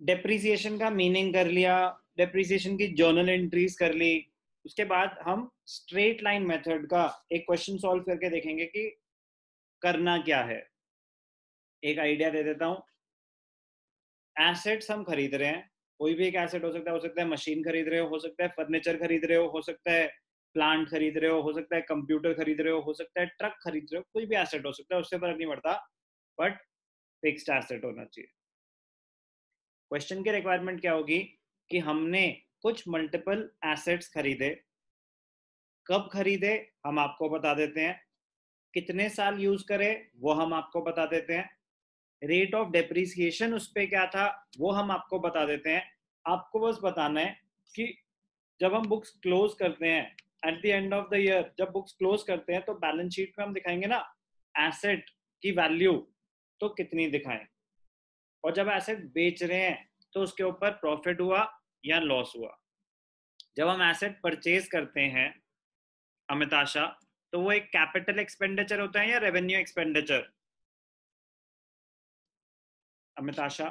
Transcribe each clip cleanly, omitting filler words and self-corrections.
Depreciation का meaning कर लिया, डेप्रिसिएशन की जर्नल एंट्रीज कर ली, उसके बाद हम स्ट्रेट लाइन मेथड का एक क्वेश्चन सॉल्व करके देखेंगे कि करना क्या है। एक आइडिया दे देता हूँ। एसेट्स हम खरीद रहे हैं, कोई भी एक एसेट हो सकता है मशीन खरीद रहे हो सकता है फर्नीचर खरीद रहे हो सकता है प्लांट खरीद रहे हो सकता है कंप्यूटर खरीद रहे हो सकता है ट्रक खरीद रहे हो, कोई भी एसेट हो सकता है, उससे फर्क नहीं पड़ता, बट फिक्स्ड एसेट होना चाहिए। क्वेश्चन की रिक्वायरमेंट क्या होगी कि हमने कुछ मल्टीपल एसेट्स खरीदे, कब खरीदे हम आपको बता देते हैं, कितने साल यूज करे वो हम आपको बता देते हैं, रेट ऑफ डेप्रिसिएशन उस पे क्या था वो हम आपको बता देते हैं। आपको बस बताना है कि जब हम बुक्स क्लोज करते हैं at the end of the year, जब बुक्स क्लोज करते हैं तो बैलेंस शीट में हम दिखाएंगे ना एसेट की वैल्यू, तो कितनी दिखाएं, और जब एसेट बेच रहे हैं तो उसके ऊपर प्रॉफिट हुआ या लॉस हुआ। जब हम एसेट परचेज करते हैं अमिताशा, तो वो एक कैपिटल एक्सपेंडिचर होता है या रेवेन्यू एक्सपेंडिचर? अमिताशा,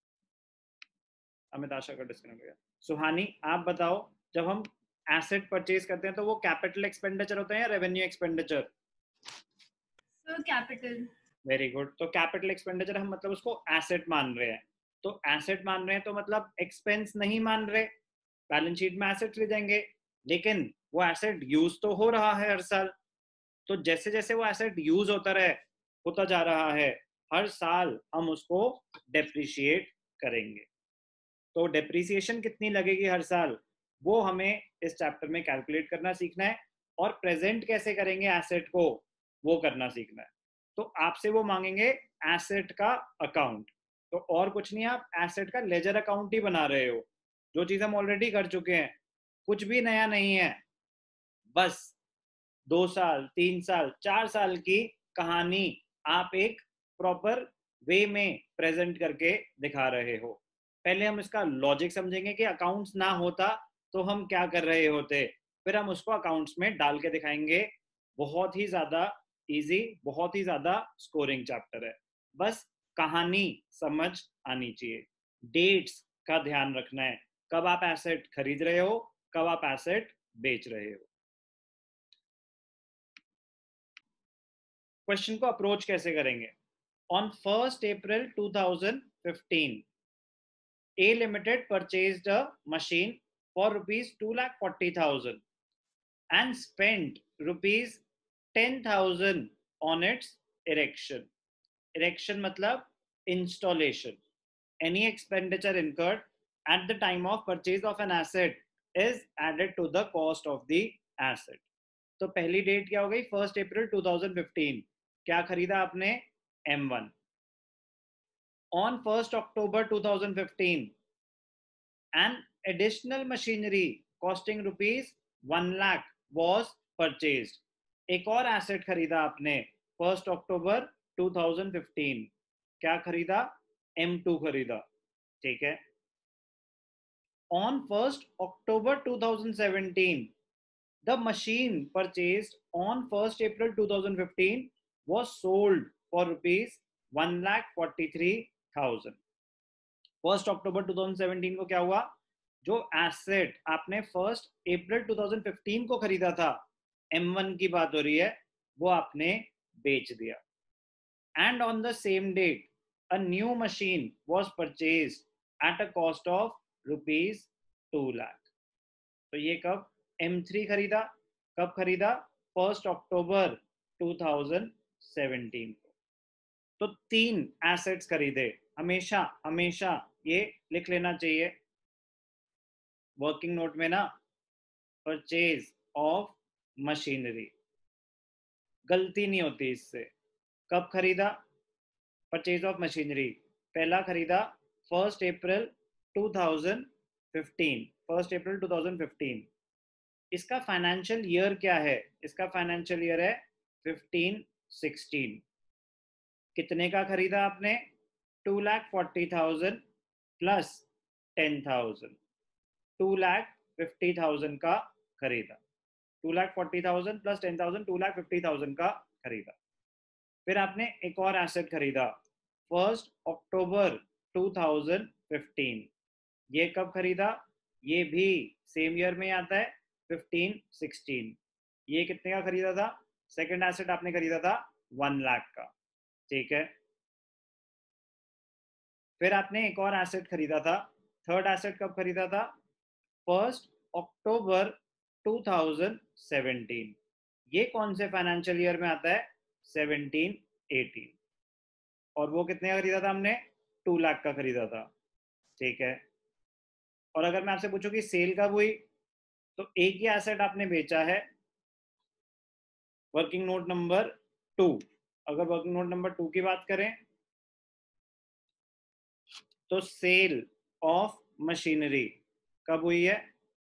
अमिताशा का डिस्कनेक्ट हो गया। सुहानी आप बताओ, जब हम एसेट परचेज करते हैं तो वो कैपिटल एक्सपेंडिचर होता है या revenue expenditure? Sir capital. Very good. तो कैपिटल एक्सपेंडिचर हम मतलब उसको एसेट मान रहे हैं, तो एसेट मान रहे हैं तो मतलब एक्सपेंस नहीं मान रहे, बैलेंस शीट में एसेट ले जाएंगे, लेकिन वो एसेट यूज तो हो रहा है हर साल, तो जैसे जैसे वो एसेट यूज होता जा रहा है, हर साल हम उसको डेप्रिशिएट करेंगे। तो डेप्रिसिएशन कितनी लगेगी हर साल, वो हमें इस चैप्टर में कैलकुलेट करना सीखना है, और प्रेजेंट कैसे करेंगे एसेट को वो करना सीखना है। तो आपसे वो मांगेंगे एसेट का अकाउंट, तो और कुछ नहीं, आप एसेट का लेजर अकाउंट ही बना रहे हो, जो चीज हम ऑलरेडी कर चुके हैं, कुछ भी नया नहीं है, बस 2 साल 3 साल 4 साल की कहानी आप एक प्रॉपर वे में प्रेजेंट करके दिखा रहे हो। पहले हम इसका लॉजिक समझेंगे कि अकाउंट्स ना होता तो हम क्या कर रहे होते, फिर हम उसको अकाउंट्स में डाल के दिखाएंगे। बहुत ही ज्यादा इजी, बहुत ही ज्यादा स्कोरिंग चैप्टर है, बस कहानी समझ आनी चाहिए। डेट्स का ध्यान रखना है, कब आप एसेट खरीद रहे हो, कब आप एसेट बेच रहे हो। क्वेश्चन को अप्रोच कैसे करेंगे? On 1 April 2015 A Limited purchased a machine for rupees 2,40,000 and spent rupees 10,000 on its erection. Erection मतलब installation. Any expenditure incurred at the time of purchase of an asset is added to the cost of the asset. तो पहली date क्या हो गई? 1 April 2015। क्या खरीदा आपने? M1। On 1 October 2015 an additional machinery costing rupees 1 lakh was purchased। एक और एसेट खरीदा आपने 1 October 2015। क्या खरीदा? M2 खरीदा, ठीक है। On 1 October 2017 the machine purchased on 1 April 2015 was sold for rupees 1,43,000। 1 October 2017 को क्या हुआ? जो एसेट आपने 1 April 2015 को खरीदा था, M1 की बात हो रही है, वो आपने बेच दिया। And on the same date a new machine was purchase at a cost of rupees 2 lakh. तो ये कब? M3 खरीदा, कब खरीदा? 1 October 2017 को। तो 3 एसेट्स खरीदे। हमेशा हमेशा ये लिख लेना चाहिए वर्किंग नोट में ना, परचेज ऑफ मशीनरी, गलती नहीं होती इससे। कब खरीदा परचेज ऑफ मशीनरी? पहला खरीदा 1 April 2015। 1 April 2015। इसका फाइनेंशियल ईयर क्या है? इसका फाइनेंशियल ईयर है 15-16। कितने का खरीदा आपने? 2,40,000 प्लस 10,000, 2,50,000 का खरीदा। 2,40,000 प्लस 10,000, 2,50,000 का खरीदा। फिर आपने एक और एसेट खरीदा 1 October 2015। ये कब खरीदा? ये भी सेम ईयर में आता है, 15-16। ये कितने का खरीदा था? सेकंड एसेट आपने खरीदा था 1 लाख का, ठीक है। फिर आपने एक और एसेट खरीदा था, थर्ड एसेट कब खरीदा था? 1 अक्टूबर 2017। ये कौन से फाइनेंशियल ईयर में आता है? 17-18। और वो कितने का खरीदा था हमने? 2 लाख का खरीदा था, ठीक है। और अगर मैं आपसे पूछूं कि सेल कब हुई, तो एक ही एसेट आपने बेचा है, वर्किंग नोट नंबर 2। अगर वर्किंग नोट नंबर 2 की बात करें तो सेल ऑफ मशीनरी कब हुई है?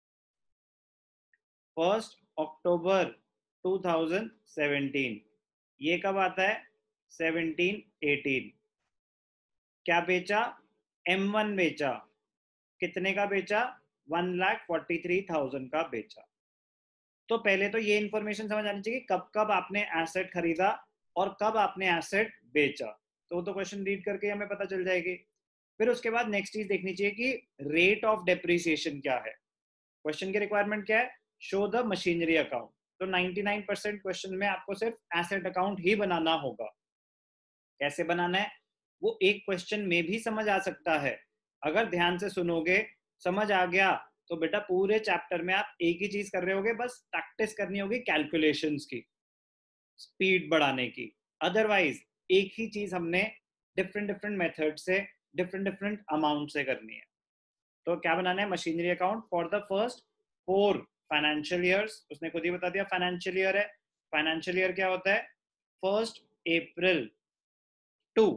1 अक्टूबर 2017। ये कब आता है? 17-18। क्या बेचा? M1 बेचा। कितने का बेचा? 1,43,000 का बेचा। तो पहले तो ये इंफॉर्मेशन समझ आनी चाहिए कब कब आपने एसेट खरीदा और कब आपने एसेट बेचा। तो वो तो क्वेश्चन रीड करके हमें पता चल जाएगी। फिर उसके बाद नेक्स्ट चीज देखनी चाहिए कि रेट ऑफ डेप्रिसिएशन क्या है। क्वेश्चन की रिक्वायरमेंट क्या है? Show the machinery account. तो 99% क्वेश्चन में आपको सिर्फ एसेट अकाउंट ही बनाना होगा। कैसे बनाना है वो एक क्वेश्चन में भी समझ आ सकता है। अगर ध्यान से सुनोगे, समझ आ गया, तो बेटा पूरे चैप्टर में आप एक ही चीज कर रहे होगे, बस प्रैक्टिस करनी होगी कैलकुलेशंस की, स्पीड बढ़ाने की। अदरवाइज एक ही चीज हमने डिफरेंट डिफरेंट मेथड से, डिफरेंट डिफरेंट अमाउंट से करनी है। तो क्या बनाना है? Machinery account for the first 4 financial years. उसने खुद ही बता दिया फाइनेंशियल ईयर है। फाइनेंशियल ईयर क्या होता है? 1 April to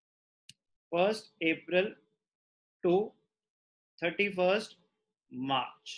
31st March,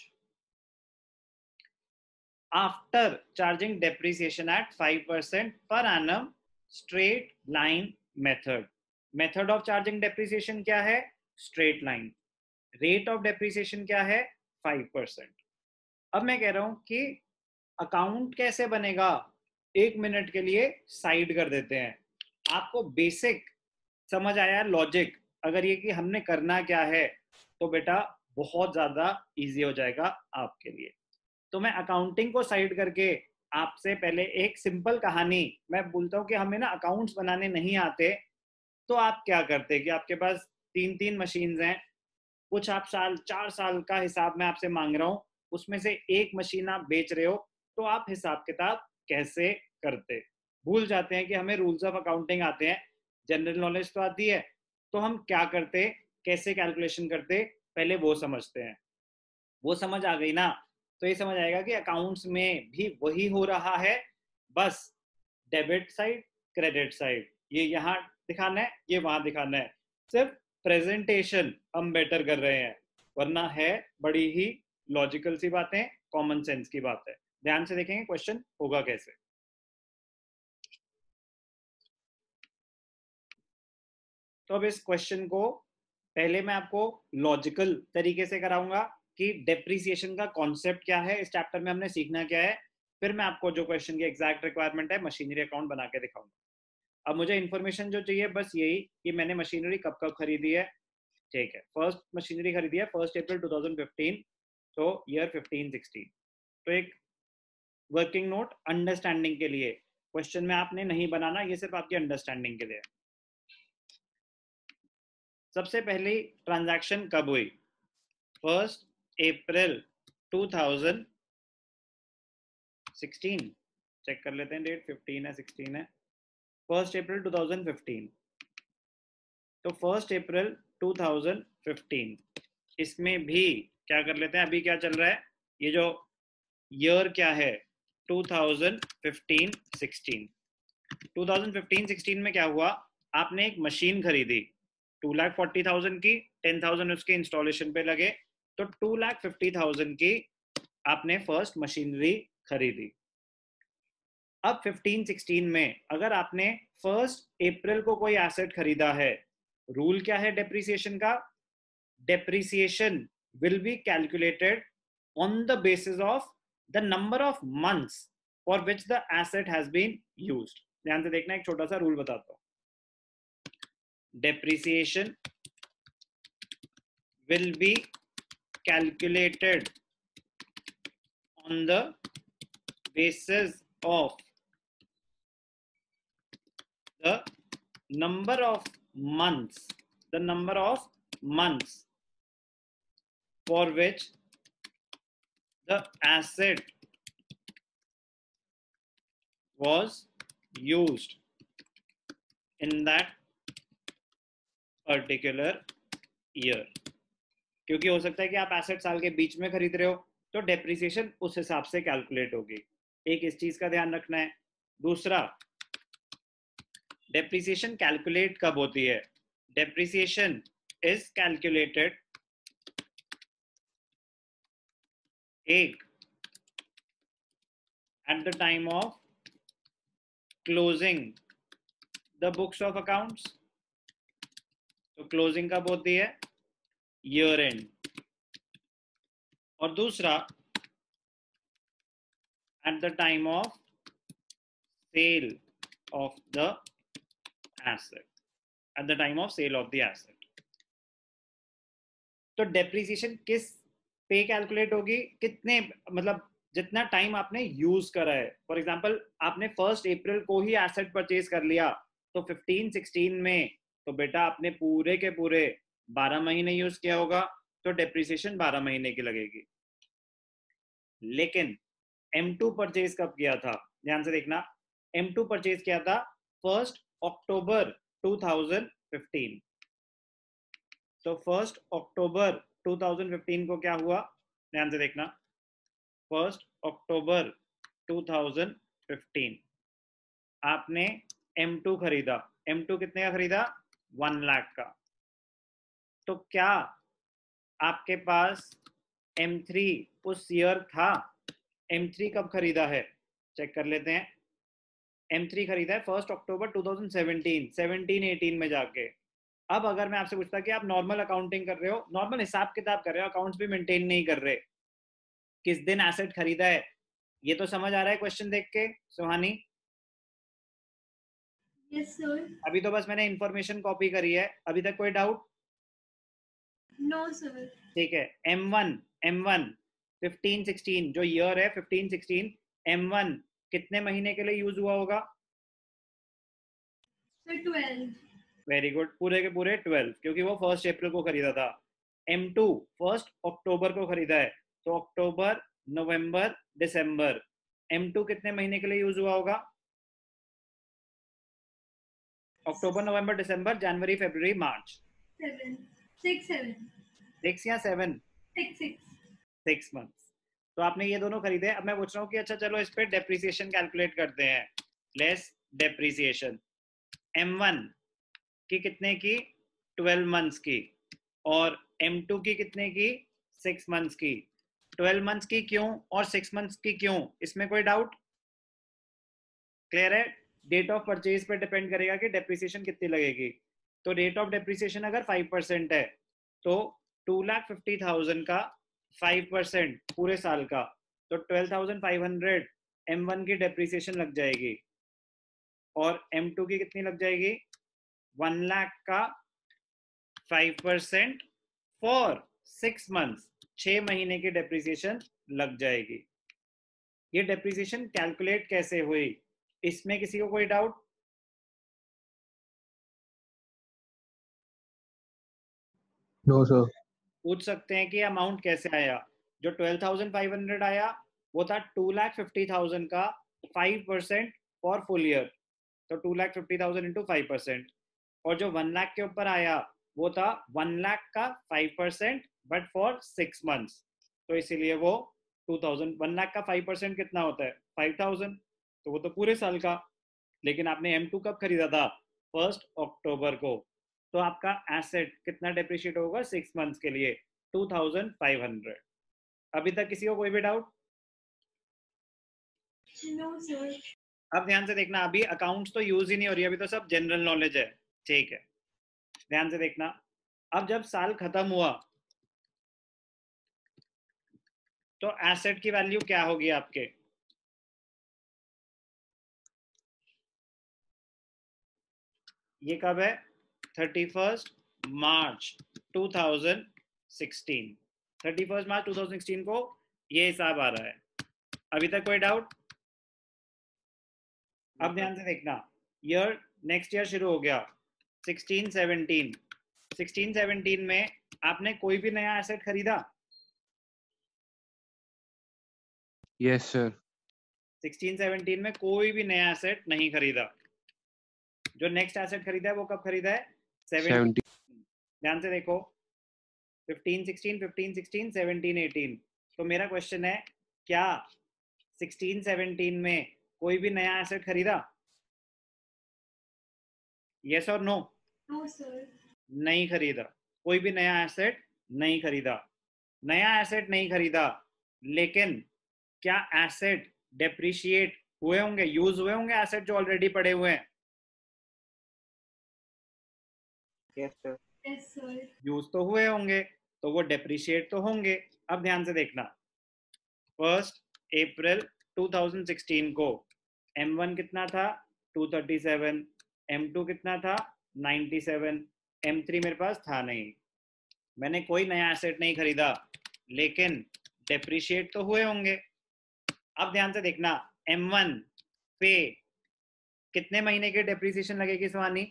after charging depreciation at 5% per annum, straight line method. Method of charging depreciation क्या है? Straight line. Rate of depreciation क्या है? 5%. अब मैं कह रहा हूं कि अकाउंट कैसे बनेगा, 1 मिनट के लिए साइड कर देते हैं। आपको बेसिक समझ आया लॉजिक? अगर ये कि हमने करना क्या है, तो बेटा बहुत ज्यादा इजी हो जाएगा आपके लिए। तो मैं अकाउंटिंग को साइड करके आपसे पहले एक सिंपल कहानी मैं बोलता हूँ कि हमें ना अकाउंट्स बनाने नहीं आते, तो आप क्या करते कि आपके पास 3-3 मशीन्स हैं, कुछ आप 4 साल का हिसाब मैं आपसे मांग रहा हूँ, उसमें से एक मशीन आप बेच रहे हो, तो आप हिसाब किताब कैसे करते? भूल जाते हैं कि हमें रूल्स ऑफ अकाउंटिंग आते हैं, जनरल नॉलेज तो आती है, तो हम क्या करते, कैसे कैलकुलेशन करते, पहले वो समझते हैं। वो समझ आ गई ना, तो ये समझ आएगा कि अकाउंट्स में भी वही हो रहा है, बस डेबिट साइड क्रेडिट साइड ये यहाँ दिखाना है, ये वहां दिखाना है। सिर्फ प्रेजेंटेशन हम बेटर कर रहे हैं, वरना है बड़ी ही लॉजिकल सी बातें, कॉमन सेंस की बात है। ध्यान से देखेंगे क्वेश्चन होगा कैसे। तो अब इस क्वेश्चन को पहले मैं आपको लॉजिकल तरीके से कराऊंगा कि डेप्रिसिएशन का कॉन्सेप्ट क्या है, इस चैप्टर में हमने सीखना क्या है। फिर मैं आपको जो क्वेश्चन की एग्जैक्ट रिक्वायरमेंट है मशीनरी अकाउंट बना के दिखाऊंगा। अब मुझे इन्फॉर्मेशन जो चाहिए बस यही कि मैंने मशीनरी कब कब खरीदी है, ठीक है। फर्स्ट मशीनरी खरीदी है 1 अप्रैल 2015, तो ईयर 15-16। तो एक वर्किंग नोट अंडरस्टैंडिंग के लिए, क्वेश्चन में आपने नहीं बनाना, ये सिर्फ आपकी अंडरस्टैंडिंग के लिए। सबसे पहली ट्रांजैक्शन कब हुई? 1 अप्रैल 2016। चेक कर लेते हैं डेट, 15 है 16 है। 1 अप्रैल 2015। तो 1 अप्रैल 2015, इसमें भी क्या कर लेते हैं, अभी क्या चल रहा है, ये जो ईयर क्या है 2015-16। 2015-16 में क्या हुआ, आपने एक मशीन खरीदी 2,40,000 की, 10,000 उसके इंस्टॉलेशन पे लगे, तो 2,50,000 की आपने फर्स्ट मशीनरी खरीदी। अब 15-16 में अगर आपने 1 अप्रैल को कोई एसेट खरीदा है, रूल क्या है डेप्रिसिएशन का? Depreciation will be calculated on the basis of the number of months for which the asset has been used. ध्यान से देखना, एक छोटा सा रूल बताता हूं। Depreciation will be calculated on the basis of the number of months for which the asset was used in that particular year. क्योंकि हो सकता है कि आप एसेट साल के बीच में खरीद रहे हो, तो डेप्रिसिएशन उस हिसाब से कैलकुलेट होगी। एक इस चीज का ध्यान रखना है। दूसरा, डेप्रिसिएशन कैलकुलेट कब होती है? डेप्रिसिएशन इज कैलकुलेटेड एक at the time of closing the books of accounts. तो क्लोजिंग कब होती है? Year end. और दूसरा, at the time of sale of the asset, at the time of sale of the asset. तो depreciation किस पे कैलकुलेट होगी? कितने, मतलब जितना टाइम आपने यूज करा है। फॉर एग्जांपल, आपने 1 अप्रैल को ही एसेट परचेज कर लिया, तो 15-16 में तो बेटा आपने पूरे के पूरे 12 महीने यूज किया होगा, तो डेप्रिसिएशन 12 महीने की लगेगी। लेकिन M2 परचेज कब किया था? ध्यान से देखना, M2 परचेज किया था 1 अक्टूबर 2015। तो 1 अक्टूबर 2015 को क्या हुआ? ध्यान से देखना, 1 अक्टूबर 2015 आपने M2 खरीदा। M2 कितने का खरीदा? 1 लाख का। तो क्या आपके पास M3 उस ईयर था? M3 कब खरीदा है? चेक कर लेते हैं। M3 खरीदा है 1 अक्टूबर 2017, 17-18 में जाके। अब अगर मैं आपसे पूछता कि आप नॉर्मल अकाउंटिंग कर रहे हो, नॉर्मल हिसाब किताब कर रहे हो, अकाउंट्स भी मेंटेन नहीं कर रहे, किस दिन एसेट खरीदा है, ये तो समझ आ रहा है क्वेश्चन देख के सुहानी? Yes, sir. अभी तो बस मैंने इंफॉर्मेशन कॉपी करी है, अभी तक कोई डाउट? No, sir. ठीक है। M1 15-16 जो ईयर है 15-16, M1 कितने महीने के लिए यूज हुआ होगा? Sir, 12. वेरी गुड, पूरे के पूरे 12, क्योंकि वो 1 अप्रैल को खरीदा था। M2 1 अक्टूबर को खरीदा है, तो अक्टूबर, नवंबर, दिसंबर। M2 कितने महीने के लिए यूज हुआ होगा? अक्टूबर, नवंबर, दिसंबर, जनवरी, फरवरी, मार्च। 7. 6, 7. 6 या 7? 6, 6. 6 मंथ्स। तो आपने ये दोनों खरीदे। अब मैं पूछ रहा हूँ कि अच्छा चलो इस पे डेप्रिसिएशन कैलकुलेट करते हैं। लेस डेप्रिसिएशन M1 की कितने की? 12 मंथ्स की। और M2 की कितने की? 6 मंथ्स की। 12 मंथ्स की क्यों और 6 मंथ्स की क्यों? इसमें कोई डाउट? क्लियर है? डेट ऑफ परचेज पे डिपेंड करेगा कि डेप्रिसिएशन कितनी लगेगी। तो रेट ऑफ डेप्रिसिएशन अगर 5% है, तो 2,50,000 का 5% पूरे साल का, तो 12,500 M1 की डेप्रिसिएशन लग जाएगी। और M2 की कितनी लग जाएगी? 1 लाख का 5% फॉर 6 मंथ्स, 6 महीने की डेप्रिसिएशन लग जाएगी। ये डेप्रिसिएशन कैलकुलेट कैसे हुई, इसमें किसी को कोई डाउट? No sir. पूछ सकते हैं कि अमाउंट कैसे आया। जो 12,500 आया वो था 2,50,000 का 5% फॉर फुल ईयर, तो 2,50,000 इंटू 5%। और जो 1 लाख के ऊपर आया वो था 1 लाख का 5% बट फॉर 6 मंथ्स, तो इसीलिए वो 2,000। 1 लाख का 5% कितना होता है? 5,000, तो वो तो पूरे साल का। लेकिन आपने M2 कब खरीदा था? 1 अक्टूबर को, तो आपका एसेट कितना डेप्रिशिएट होगा 6 मंथ्स के लिए? 2,500। अभी तक किसी को कोई भी डाउट? No, sir. अब ध्यान से देखना, अभी अकाउंट्स तो यूज ही नहीं हो रही, अभी तो सब जनरल नॉलेज है। ठीक है, ध्यान से देखना। अब जब साल खत्म हुआ तो एसेट की वैल्यू क्या होगी आपके? ये कब है? 31 मार्च 2017। 2016, 31 मार्च 2016 को ये हिसाब आ रहा है। अभी तक कोई डाउट? अब ध्यान से देखना, ईयर नेक्स्ट ईयर शुरू हो गया 16-17। 16-17 में आपने कोई भी नया एसेट खरीदा? Yes, sir. 16-17 में कोई भी नया एसेट नहीं खरीदा। जो नेक्स्ट एसेट खरीदा है वो कब खरीदा है? 17. ध्यान से देखो, 15-16, 15-16, 17-18। तो मेरा क्वेश्चन है, क्या 16-17 में कोई भी नया एसेट खरीदा? यस और नो? No, sir. नहीं खरीदा, कोई भी नया एसेट नहीं खरीदा। नया एसेट नहीं खरीदा, लेकिन क्या एसेट डेप्रिशिएट हुए होंगे, यूज हुए होंगे एसेट जो ऑलरेडी पड़े हुए हैं? Yes, sir. Yes, sir. Use तो हुए होंगे, तो वो डेप्रिशिएट तो होंगे। अब ध्यान से देखना, 1 अप्रैल 2016 को M1 कितना था? 237, M2 कितना था? 97, M3 मेरे पास था नहीं। मैंने कोई नया एसेट नहीं खरीदा, लेकिन डेप्रिशिएट तो हुए होंगे। अब ध्यान से देखना, M1 पे कितने महीने के डेप्रिसिएशन लगेगी स्वानी?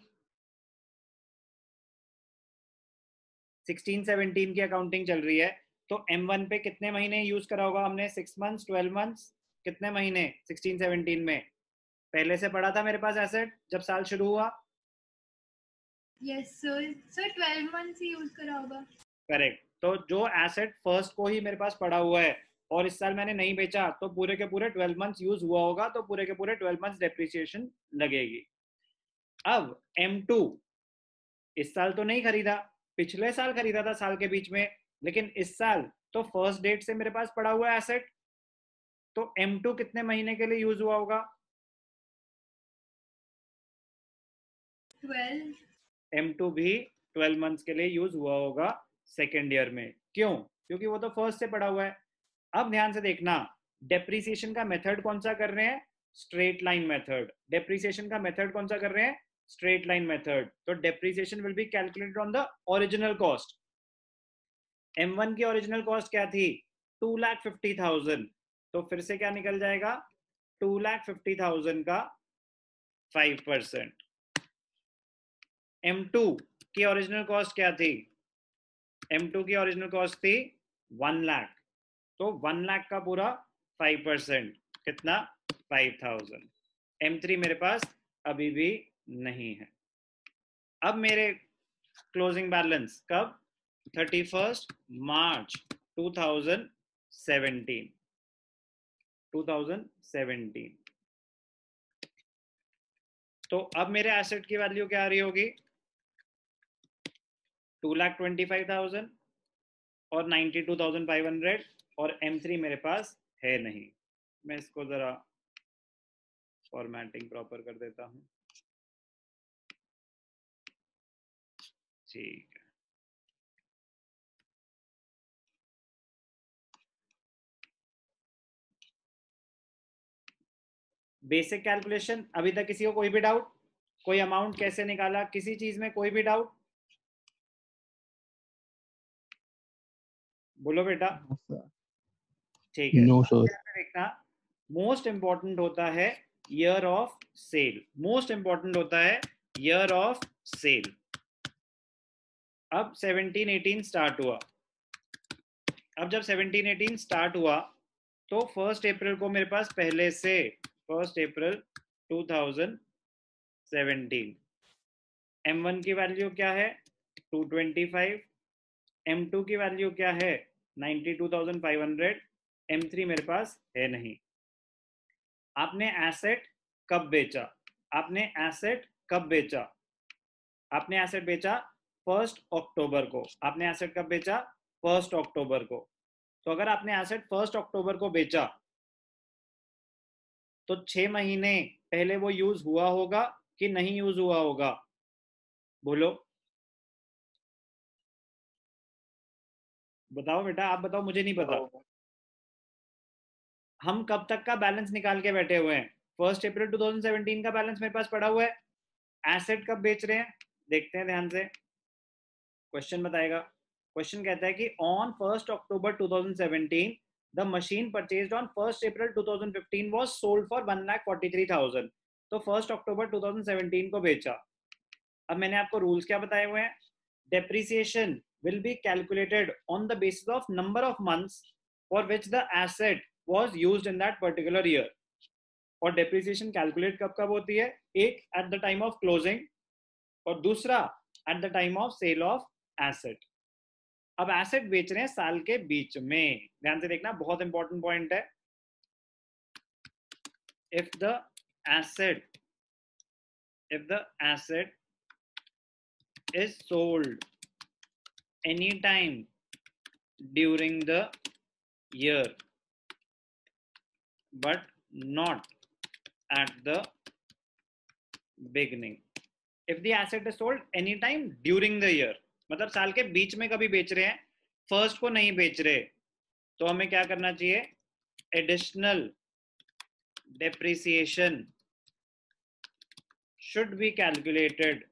16-17 की अकाउंटिंग चल रही है, तो M1 पे कितने महीने यूज करा होगा हमने? 6 मंथ्स, 12 मंथ्स, कितने महीने 16-17 में? पहले से पड़ा था मेरे पास एसेट जब साल शुरू हुआ? Yes, sir. Sir, 12 months ही यूज करा होगा। करेक्ट। तो जो एसेट फर्स्ट को ही मेरे पास पड़ा हुआ है और इस साल मैंने नहीं बेचा, तो पूरे के पूरे 12 मंथ्स यूज हुआ होगा, तो पूरे के पूरे 12 मंथ्स डेप्रिसिएशन लगेगी। अब M2 इस साल तो नहीं खरीदा, पिछले साल खरीदा था साल के बीच में, लेकिन इस साल तो फर्स्ट डेट से मेरे पास पड़ा हुआ एसेट, तो M2 कितने महीने के लिए यूज हुआ होगा? 12. M2 भी 12 मंथ्स के लिए यूज हुआ होगा सेकेंड ईयर में। क्यों? क्योंकि वो तो फर्स्ट से पड़ा हुआ है। अब ध्यान से देखना, डेप्रिसिएशन का मेथड कौन सा कर रहे हैं? Straight line method. डेप्रिसिएशन का मेथड कौन सा कर रहे हैं? Straight line method. तो depreciation will be calculated on the original cost. M1 की ओरिजिनल कॉस्ट क्या थी? 2,50,000। तो फिर से क्या निकल जाएगा? 2,50,000 का 5%। M2 की ओरिजिनल कॉस्ट क्या थी? M2 की ओरिजिनल कॉस्ट थी 1 लाख, तो 1 लाख का पूरा 5%, कितना? 5,000। M3 मेरे पास अभी भी नहीं है। अब मेरे क्लोजिंग बैलेंस कब? 31 मार्च 2017। तो अब मेरे एसेट की वैल्यू क्या आ रही होगी? 2,25,000 और 92,500, और M3 मेरे पास है नहीं। मैं इसको जरा फॉर्मेटिंग प्रॉपर कर देता हूँ। ठीक है, बेसिक कैलकुलेशन। अभी तक किसी को कोई भी डाउट? कोई अमाउंट कैसे निकाला, किसी चीज में कोई भी डाउट? बोलो बेटा। ठीक है। No, sir. देखना, मोस्ट इंपॉर्टेंट होता है year of sale. Most important होता है ईयर ऑफ सेल। अब 17-18 स्टार्ट हुआ। अब जब 17-18 स्टार्ट हुआ, तो 1 अप्रैल को मेरे पास पहले से 1 अप्रैल 2017 M1 की वैल्यू क्या है? 225। M2 की वैल्यू क्या है? 92,500। M3 मेरे पास है नहीं। आपने एसेट कब बेचा? आपने एसेट कब बेचा? आपने एसेट बेचा 1 अक्टूबर को। आपने एसेट कब बेचा? 1 अक्टूबर को। तो अगर आपने एसेट 1 अक्टूबर को बेचा, तो 6 महीने पहले वो यूज हुआ होगा कि नहीं यूज हुआ होगा? बोलो, बताओ बेटा, आप बताओ, मुझे नहीं पता। हम कब तक का बैलेंस निकाल के बैठे हुए हैं? 1 अप्रैल 2017 का बैलेंस मेरे पास पड़ा हुआ है। एसेट कब बेच रहे हैं देखते हैं ध्यान से, क्वेश्चन बताएगा। क्वेश्चन कहता है कि on 1 October 2017 the machine purchased on 1 April 2015 was sold for 1,43,000। तो 1 अक्टूबर 2017 को बेचा। अब मैंने आपको रूल्स क्या बताए हुए हैं? Depreciation will be calculated on the basis of number of months for which the asset was used in that particular year. और डेप्रिसिएशन कैलकुलेट कब कब होती है? एक at the time of closing और दूसरा at the time of sale of asset. अब asset बेच रहे हैं साल के बीच में, ध्यान से देखना, बहुत इंपॉर्टेंट पॉइंट है। If the asset is sold anytime during the year but not at the beginning. If the asset is sold anytime during the year, मतलब साल के बीच में कभी बेच रहे हैं, फर्स्ट को नहीं बेच रहे, तो हमें क्या करना चाहिए? Additional depreciation should be calculated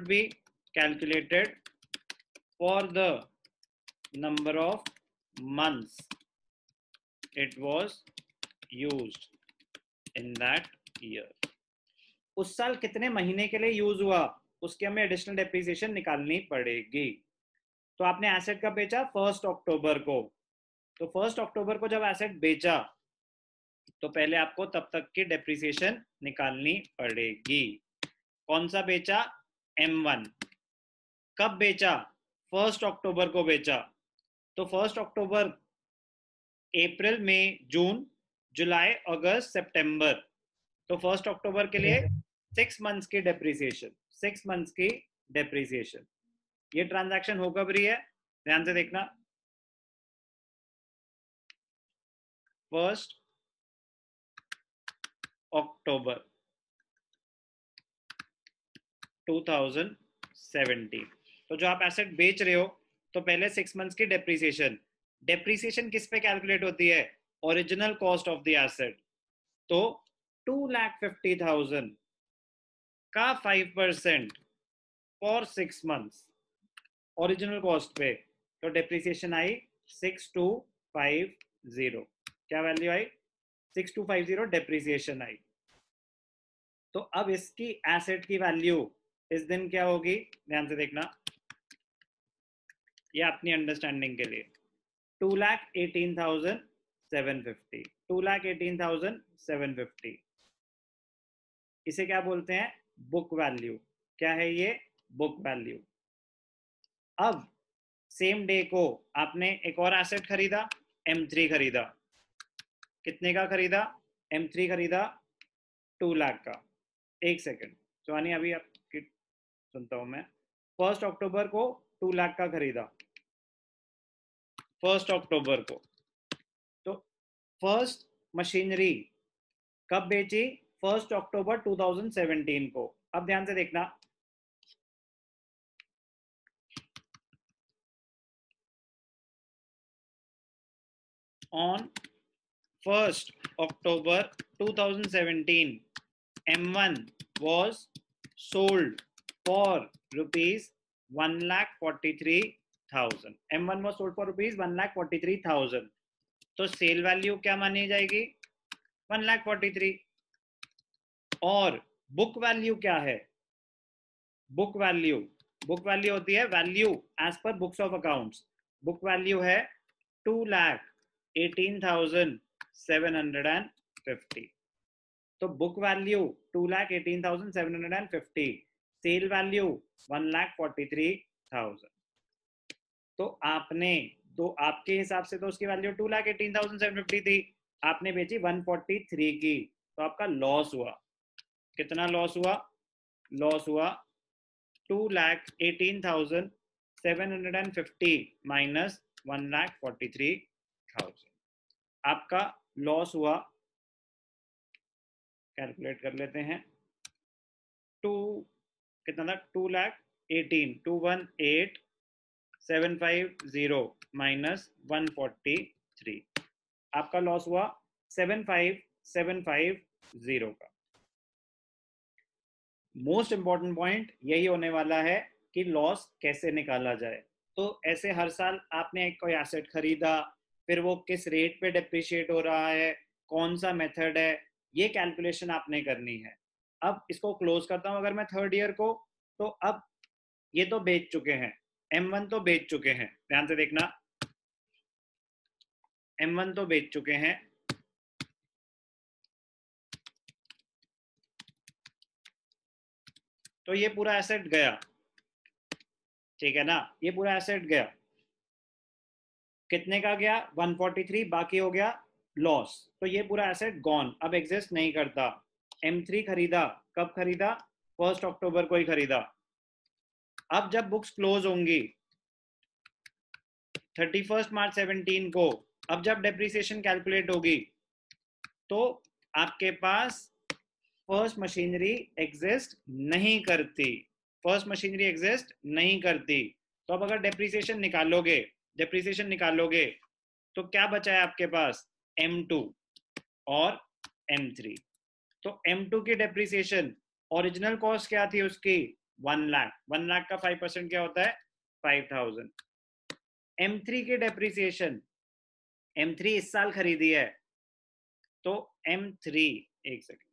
for the number of months it was used in that year. उस साल कितने महीने के लिए यूज हुआ, उसके हमें एडिशनल डेप्रिसिएशन निकालनी पड़ेगी। तो आपने एसेट कब बेचा? 1 अक्टूबर को। तो 1 अक्टूबर को जब एसेट बेचा तो पहले आपको तब तक की डेप्रिसिएशन निकालनी पड़ेगी। कौन सा बेचा? M1। कब बेचा? 1 अक्टूबर को बेचा। तो 1 अक्टूबर, अप्रैल, मई, जून, जुलाई, अगस्त, सितंबर, तो 1 अक्टूबर के लिए 6 मंथ्स की डेप्रिसिएशन, 6 मंथ्स की डेप्रिसिएशन। ये ट्रांजैक्शन हो कब रही है? ध्यान से देखना, 1 अक्टूबर 2017। तो जो आप एसेट बेच रहे हो तो पहले 6 मंथ्स की डेप्रिसिएशन। डेप्रिसिएशन किस पे कैलकुलेट होती है? Original cost of the asset. तो 2,50,000 का 5% फॉर 6 मंथ्स ओरिजिनल कॉस्ट पे, तो डेप्रिसिएशन आई 6,250। क्या वैल्यू आई? 6,250 डेप्रिसिएशन आई। तो अब इसकी एसेट की वैल्यू इस दिन क्या होगी? ध्यान से देखना, ये अपनी अंडरस्टैंडिंग के लिए 2,18,750, 2,18,750। इसे क्या बोलते हैं? Book value. क्या है ये? Book value. अब सेम डे को आपने एक और एसेट खरीदा, M3 खरीदा। कितने का खरीदा? M3 खरीदा 2 लाख का। एक सेकंड सुहानी, अभी आपकी सुनता हूं मैं। 1 अक्टूबर को 2 लाख का खरीदा, 1 अक्टूबर को। तो फर्स्ट मशीनरी कब बेची? 1 अक्टूबर 2017 को। अब ध्यान से देखना, on 1 October 2017 M1 was sold for rupees 1,43,000। M1 was sold for rupees 1,43,000। तो सेल वैल्यू क्या मानी जाएगी? 1,43,000। और बुक वैल्यू क्या है? बुक वैल्यू होती है value as per books of accounts. Book value है 2,18,750। तो बुक वैल्यू 2,18,750, सेल वैल्यू 1,43,000। तो आपने, तो आपके हिसाब से तो उसकी वैल्यू 2,18,750 थी, आपने बेची 143 की, तो आपका लॉस हुआ। कितना लॉस हुआ? लॉस हुआ 2,18,750 माइनस 1,43,000। आपका लॉस हुआ, कैलकुलेट कर लेते हैं, कितना था? 2,18,750 माइनस 143, आपका लॉस हुआ 7,550 का। मोस्ट इंपॉर्टेंट पॉइंट यही होने वाला है कि लॉस कैसे निकाला जाए। तो ऐसे हर साल आपने एक कोई एसेट खरीदा, फिर वो किस रेट पे डेप्रिशिएट हो रहा है, कौन सा मेथड है, ये कैलकुलेशन आपने करनी है। अब इसको क्लोज करता हूं अगर मैं थर्ड ईयर को, तो अब ये तो बेच चुके हैं, M1 तो बेच चुके हैं, ध्यान से देखना, M1 तो बेच चुके हैं, तो ये पूरा एसेट गया, ठीक है ना, ये पूरा एसेट गया, कितने का गया 143, बाकी हो गया लॉस, तो ये पूरा एसेट गॉन, अब एग्जिस्ट नहीं करता। M3 खरीदा, कब खरीदा, 1 अक्टूबर को ही खरीदा। अब जब बुक्स क्लोज होंगी 31 मार्च 17 को, अब जब डेप्रिसिएशन कैलकुलेट होगी, तो आपके पास फर्स्ट मशीनरी एग्जिस्ट नहीं करती, फर्स्ट मशीनरी एग्जिस्ट नहीं करती। तो अब अगर डेप्रिसिएशन निकालोगे तो क्या बचा है आपके पास, M2 और M3। तो M2 की डेप्रिसिएशन, ओरिजिनल कॉस्ट क्या थी उसकी 1 लाख, 1 लाख का 5% क्या होता है 5000। M3 की डेप्रिसिएशन, M3 इस साल खरीदी है, तो M3, एक सेकंड,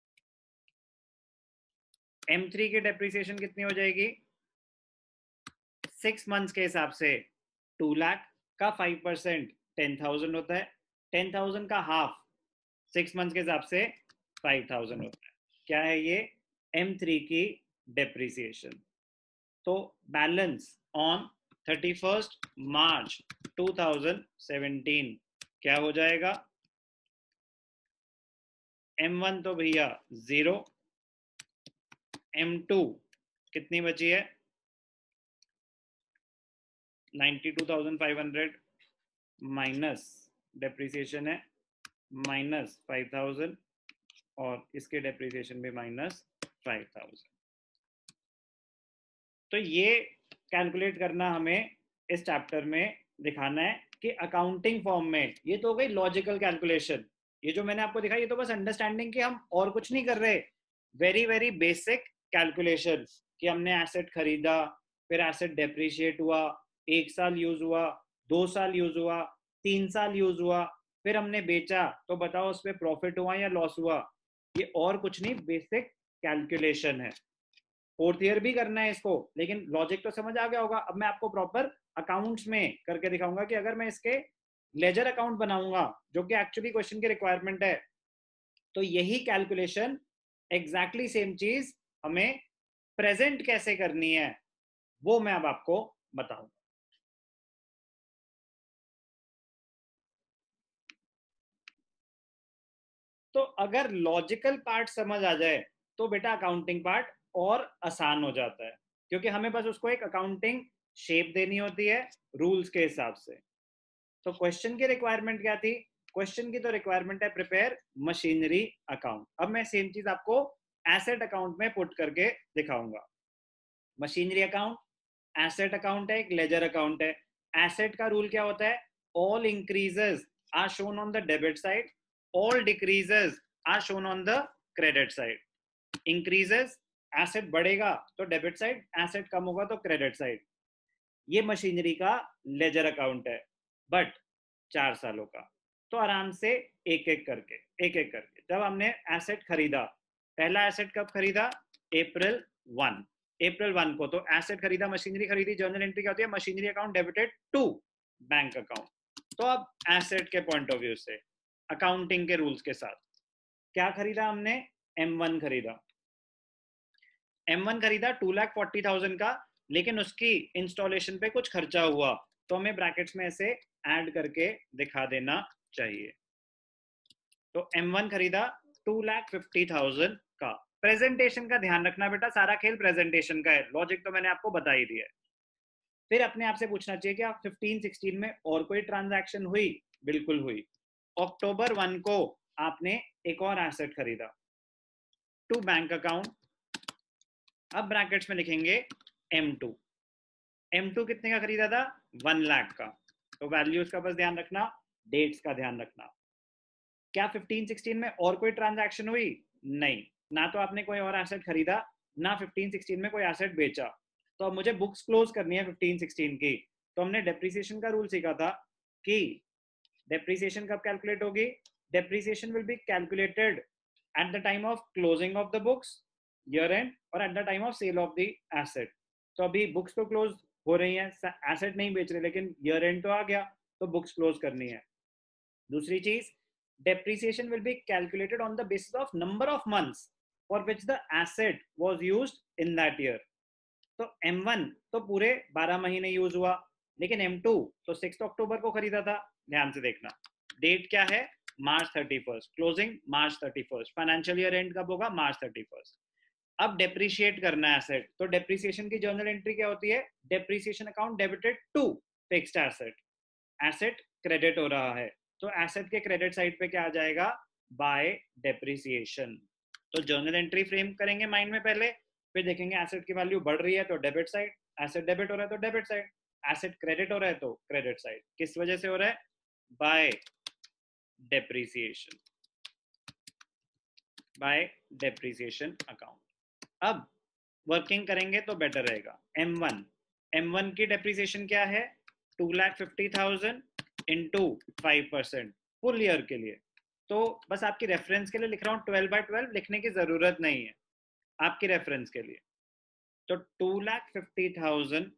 M3 की डेप्रिसिएशन कितनी हो जाएगी 6 मंथ्स के हिसाब से, 2 लाख का 5% 10,000 होता है, 10,000 का हाफ 6 मंथ्स के हिसाब से 5,000 होता है। क्या है ये, M3 की डेप्रिसिएशन। तो बैलेंस ऑन 31 मार्च 2017 क्या हो जाएगा, M1 तो भैया 0, M2 कितनी बची है 92,500 माइनस डेप्रिसिएशन है माइनस 5,000, और इसके डेप्रिसिएशन भी माइनस 5,000। तो ये कैलकुलेट करना हमें इस चैप्टर में दिखाना है कि अकाउंटिंग फॉर्म में, ये तो हो गई लॉजिकल कैलकुलेशन, ये जो मैंने आपको दिखाई ये तो बस अंडरस्टैंडिंग की, हम और कुछ नहीं कर रहे, वेरी वेरी बेसिक कैलकुलेशन, कि हमने एसेट खरीदा, फिर एसेट डेप्रिशिएट हुआ, 1 साल यूज हुआ, 2 साल यूज हुआ, 3 साल यूज हुआ, फिर हमने बेचा, तो बताओ उस पर प्रॉफिट हुआ या लॉस हुआ, ये और कुछ नहीं, बेसिक कैलकुलेशन है। फोर्थ ईयर भी करना है इसको, लेकिन लॉजिक तो समझ आ गया होगा। अब मैं आपको प्रॉपर अकाउंट्स में करके दिखाऊंगा कि अगर मैं इसके लेजर अकाउंट बनाऊंगा, जो कि एक्चुअली क्वेश्चन की रिक्वायरमेंट है, तो यही कैलकुलेशन एग्जैक्टली सेम चीज हमें प्रेजेंट कैसे करनी है वो मैं अब आपको बताऊंगा। तो अगर लॉजिकल पार्ट समझ आ जाए तो बेटा अकाउंटिंग पार्ट और आसान हो जाता है, क्योंकि हमें बस उसको एक अकाउंटिंग शेप देनी होती है रूल्स के हिसाब से। तो क्वेश्चन की रिक्वायरमेंट क्या थी, क्वेश्चन की तो रिक्वायरमेंट है प्रिपेयर मशीनरी अकाउंट। अब मैं सेम चीज आपको एसेट अकाउंट में पुट करके दिखाऊंगा। मशीनरी अकाउंट, एसेट अकाउंट है, एक लेजर अकाउंट है। एसेट का रूल क्या होता है, all increases are shown on the debit side, all decreases are shown on the credit side. Increases, asset बढ़ेगा तो डेबिट साइड, एसेट कम होगा तो क्रेडिट साइड। ये मशीनरी का लेजर अकाउंट है, बट 4 सालों का। तो आराम से एक एक करके जब हमने एसेट खरीदा, पहला एसेट कब खरीदा, अप्रैल 1 को, तो एसेट खरीदा, मशीनरी खरीदी, जर्नल एंट्री क्या होती है, machinery account debited to bank account. तो अब एसेट के पॉइंट ऑफ व्यू से अकाउंटिंग के रूल्स के साथ क्या खरीदा हमने, M1 खरीदा, M1 खरीदा 2,40,000 का, लेकिन उसकी इंस्टॉलेशन पे कुछ खर्चा हुआ, तो हमें ब्रैकेट्स में ऐसे ऐड करके दिखा देना चाहिए। तो M1 खरीदा 2,50,000 का। प्रेजेंटेशन का ध्यान रखना बेटा, सारा खेल प्रेजेंटेशन का है, लॉजिक तो मैंने आपको बता ही दिया है। फिर अपने आप से पूछना चाहिए कि आप 15-16 में और कोई ट्रांजैक्शन हुई, बिल्कुल हुई। अक्टूबर 1 को आपने एक और एसेट खरीदा टू बैंक अकाउंट, अब ब्रैकेट्स में लिखेंगे M2। M2 कितने का खरीदा था, 1 लाख का, तो वैल्यूज का बस ध्यान रखना, डेट्स का ध्यान रखना। क्या 15-16 में और कोई ट्रांजैक्शन हुई, नहीं, ना तो आपने कोई और एसेट खरीदा, ना 15-16 में कोई एसेट बेचा। तो अब मुझे बुक्स क्लोज करनी है 15-16 की, तो हमने डेप्रिसिएशन का रूल सीखा था कि डेप्रिसिएशन कब कैलकुलेट होगी, depreciation will be calculated at the time of closing of the books year end और at the time of sale of the asset. तो अभी बुक्स तो क्लोज हो रही हैं, एसेट नहीं बेच रहे, लेकिन ईयर एंड तो आ गया, तो बुक्स क्लोज करनी है। दूसरी चीज, depreciation will be calculated on the basis of number of months for which the asset was used in that year। तो M1 तो पूरे 12 महीने यूज हुआ, लेकिन M2 तो 6 अक्टूबर को खरीदा था। ध्यान से देखना, डेट क्या है, March 31, closing March 31, financial year end कब होगा, मार्च 31। अब डेप्रिशिएट करना है एसेट, तो डेप्रिसिएशन की जर्नल एंट्री क्या होती है, depreciation account debited to fixed asset, asset credit हो रहा है, तो एसेट के क्रेडिट साइड पे क्या आ जाएगा, बाय डेप्रिसिएशन। तो जर्नल एंट्री फ्रेम करेंगे माइंड में पहले, फिर देखेंगे एसेट की वैल्यू बढ़ रही है तो डेबिट साइड, एसेट डेबिट हो रहा है तो डेबिट साइड, एसेट क्रेडिट हो रहा है तो क्रेडिट साइड। किस वजह से हो रहा है, by depreciation, by depreciation account. अब वर्किंग करेंगे तो बेटर रहेगा। M1 की डेप्रिसिएशन क्या है, 2,50,000 इंटू 5% फुल ईयर के लिए। तो बस आपकी रेफरेंस के लिए लिख रहा हूँ, 12/12 लिखने की जरूरत नहीं है, आपकी रेफरेंस के लिए। तो 2,50,000